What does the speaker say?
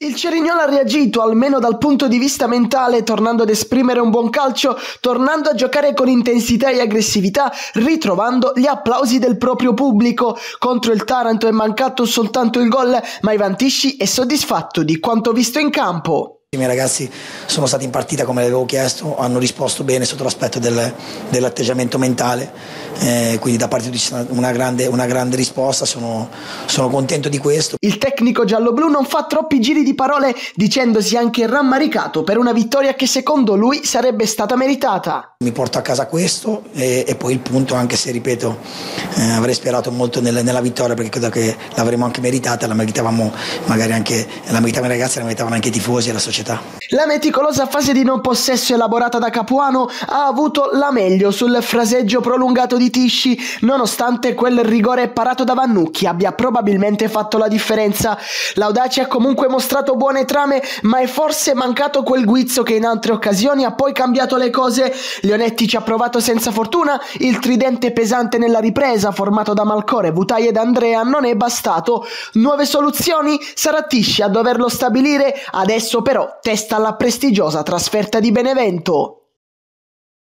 Il Cerignola ha reagito, almeno dal punto di vista mentale, tornando ad esprimere un buon calcio, tornando a giocare con intensità e aggressività, ritrovando gli applausi del proprio pubblico. Contro il Taranto è mancato soltanto il gol, ma Ivan Tisci è soddisfatto di quanto visto in campo. I miei ragazzi sono stati in partita come avevo chiesto, hanno risposto bene sotto l'aspetto dell'atteggiamento mentale, quindi da parte di una grande risposta, sono contento di questo. Il tecnico gialloblu non fa troppi giri di parole, dicendosi anche rammaricato per una vittoria che secondo lui sarebbe stata meritata. Mi porto a casa questo e poi il punto, anche se ripeto avrei sperato molto nella vittoria, perché credo che l'avremmo anche meritata, la meritavamo magari anche, la meritavano i ragazzi, la meritavano anche i tifosi e la società. La meticolosa fase di non possesso elaborata da Capuano ha avuto la meglio sul fraseggio prolungato di Tisci, nonostante quel rigore parato da Vannucchi abbia probabilmente fatto la differenza. L'Audace ha comunque mostrato buone trame, ma è forse mancato quel guizzo che in altre occasioni ha poi cambiato le cose. Leonetti ci ha provato senza fortuna, il tridente pesante nella ripresa formato da Malcore, Vutai ed Andrea non è bastato. Nuove soluzioni? Sarà Tisci a doverlo stabilire, adesso però testa alla prestigiosa trasferta di Benevento.